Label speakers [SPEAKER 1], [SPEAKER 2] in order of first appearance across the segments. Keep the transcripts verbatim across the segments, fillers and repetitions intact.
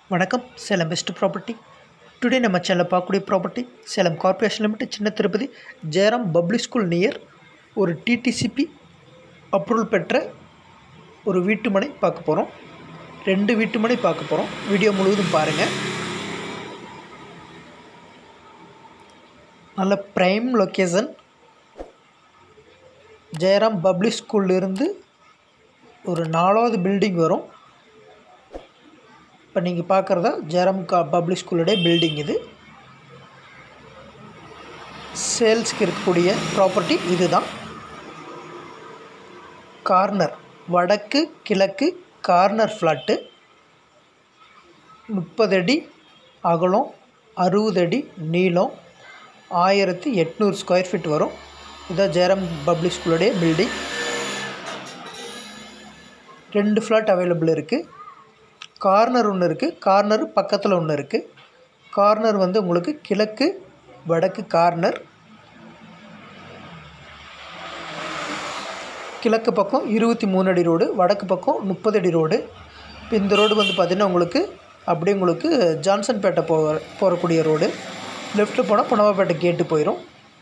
[SPEAKER 1] வணக்கம் Salem best property. Today நம்ம சேனலில் பார்க்கக்கூடிய property Salem corporation limited Chinna Tirupati Jayaram public school near ஒரு டிடிசிபி அப்ரூவல் பெற்ற ஒரு வீட்டு மனை பார்க்க போகிறோம். ரெண்டு வீட்டு மனை பார்க்க போகிறோம். வீடியோ முழுவதும் பாருங்கள். நல்ல ப்ரைம் லொக்கேஷன். ஜெயராம் பப்ளிக் ஸ்கூல்லேருந்து ஒரு நாலாவது பில்டிங் வரும். இப்போ நீங்கள் பார்க்குறதா ஜெயராம் கா பப்ளிக் ஸ்கூலுடைய பில்டிங். இது சேல்ஸ்க்கு இருக்கக்கூடிய ப்ராப்பர்ட்டி இது தான். கார்னர் வடக்கு கிழக்கு கார்னர் ஃப்ளாட்டு. முப்பது அடி அகலம், அறுபது அடி நீளம், ஆயிரத்தி எட்நூறு ஸ்கொயர் ஃபீட் வரும். இதுதான் ஜெயராம் பப்ளிக் ஸ்கூலுடைய பில்டிங். ரெண்டு ஃப்ளாட் அவைலபிள் இருக்குது. கார்னர் ஒன்று இருக்குது, கார்னர் பக்கத்தில் ஒன்று இருக்குது. கார்னர் வந்து உங்களுக்கு கிழக்கு வடக்கு கார்னர். கிழக்கு பக்கம் இருபத்தி மூணு அடி ரோடு, வடக்கு பக்கம் முப்பது அடி ரோடு. இப்போ இந்த ரோடு வந்து பார்த்திங்கன்னா உங்களுக்கு அப்படியே உங்களுக்கு ஜான்சன்பேட்டை போ போகக்கூடிய ரோடு. லெஃப்ட்டில் போனால் புனவாப்பேட்டை கேட்டு போயிடும்.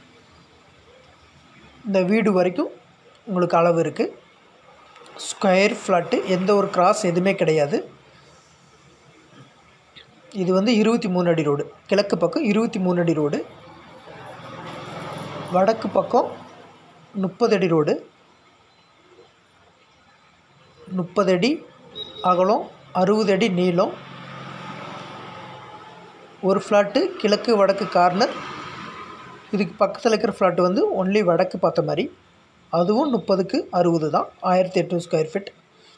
[SPEAKER 1] இந்த வீடு வரைக்கும் உங்களுக்கு அளவு இருக்குது. ஸ்கொயர் ஃப்ளாட்டு, எந்த ஒரு கிராஸ் எதுவுமே கிடையாது. இது வந்து இருபத்தி மூணு அடி ரோடு. கிழக்கு பக்கம் இருபத்தி மூணு அடி ரோடு, வடக்கு பக்கம் முப்பது அடி ரோடு. முப்பது அடி அகலம், அறுபது அடி நீளம். ஒரு ஃப்ளாட்டு கிழக்கு வடக்கு கார்னர். இதுக்கு பக்கத்தில் இருக்கிற ஃப்ளாட்டு வந்து ஒன்லி வடக்கு பார்த்த மாதிரி. அதுவும் முப்பதுக்கு அறுபது தான், ஆயிரத்தி எட்நூறு ஸ்கொயர் ஃபீட்.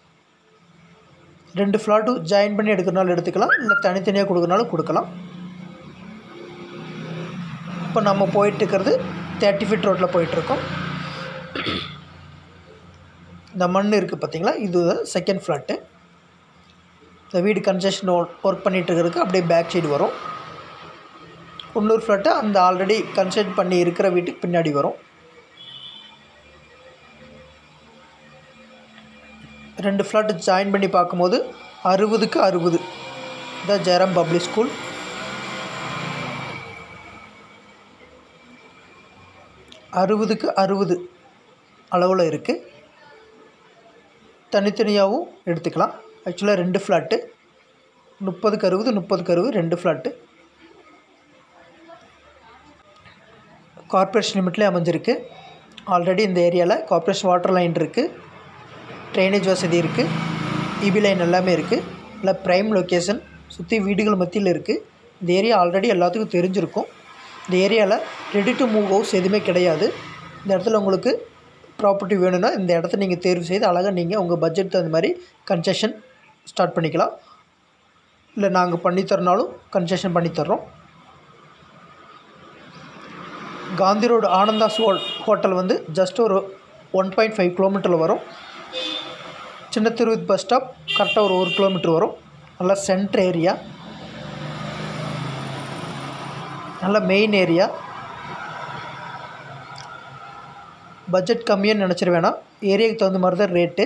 [SPEAKER 1] ரெண்டு ஃப்ளாட்டும் ஜாயின் பண்ணி எடுக்கிறனாலும் எடுத்துக்கலாம், இல்லை தனித்தனியாக கொடுக்குறனாலும் கொடுக்கலாம். இப்போ நம்ம போயிட்டுருக்கிறது தேர்ட்டி ஃபீட் ரோட்டில் போயிட்டுருக்கோம். இந்த மண் இருக்குது பார்த்திங்களா, இது செகண்ட் ஃப்ளாட்டு. இந்த வீடு கன்ஸ்ட்ரக்ஷன் ஒர்க் பண்ணிகிட்டு இருக்கிறதுக்கு அப்படியே பேக் சைடு வரும். இன்னொரு ஃப்ளாட்டு அந்த ஆல்ரெடி கன்ஸ்ட்ரக்ட் பண்ணி இருக்கிற வீட்டுக்கு பின்னாடி வரும். ரெண்டு ஃப்ளாட்டு ஜாயின் பண்ணி பார்க்கும்போது அறுபதுக்கு அறுபது த ஜெயராம் பப்ளிக் ஸ்கூல். அறுபதுக்கு அறுபது அளவில் இருக்குது. தனித்தனியாகவும் எடுத்துக்கலாம். ஆக்சுவலாக ரெண்டு ஃப்ளாட்டு முப்பதுக்கு அறுபது முப்பதுக்கு அறுபது ரெண்டு ஃப்ளாட்டு. கார்ப்பரேஷன் லிமிட்லேயே அமைஞ்சிருக்கு. ஆல்ரெடி இந்த ஏரியாவில் கார்ப்பரேஷன் வாட்டர் லைன் இருக்குது, ட்ரைனேஜ் வசதி இருக்குது, இபி லைன் எல்லாமே இருக்குது. நல்லா ப்ரைம் லொக்கேஷன், சுற்றி வீடுகள் மத்தியில் இருக்குது. இந்த ஏரியா ஆல்ரெடி எல்லாத்துக்கும் தெரிஞ்சிருக்கும். இந்த ஏரியாவில் ரெடி டு மூவ் ஹவுஸ் எதுவுமே கிடையாது. இந்த இடத்துல உங்களுக்கு ப்ராப்பர்ட்டி வேணும்னா இந்த இடத்த நீங்கள் தேர்வு செய்து அழகாக நீங்கள் உங்கள் பட்ஜெட் தகுந்த மாதிரி கன்ஸ்ட்ரக்ஷன் ஸ்டார்ட் பண்ணிக்கலாம். இல்லை நாங்கள் பண்ணித்தரனாலும் கன்ஸ்ட்ரக்ஷன் பண்ணித்தர்றோம். காந்தி ரோடு ஆனந்தாஸ் ஹோ ஹோட்டல் வந்து ஜஸ்ட் ஒரு ஒன் பாயிண்ட் ஃபைவ் கிலோமீட்டரில் வரும். சின்னத்திருப்பதி பஸ் ஸ்டாப் கரெக்டாக ஒரு ஒரு கிலோமீட்டர் வரும். நல்லா சென்ட்ரு ஏரியா, நல்ல மெயின் ஏரியா. பட்ஜெட் கம்மியாக நினச்சிட வேணாம். ஏரியாவுக்கு தகுந்த மாதிரி தான் ரேட்டு.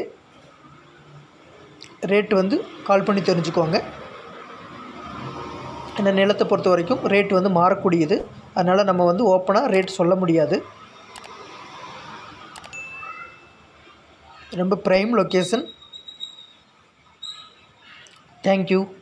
[SPEAKER 1] ரேட்டு வந்து கால் பண்ணி தெரிஞ்சுக்கோங்க. இந்த நிலத்தை பொறுத்த வரைக்கும் ரேட்டு வந்து மாறக்கூடியது. அதனால் நம்ம வந்து ஓப்பனாக ரேட் சொல்ல முடியாது. ரொம்ப ப்ரைம் லொக்கேஷன். தேங்க்யூ.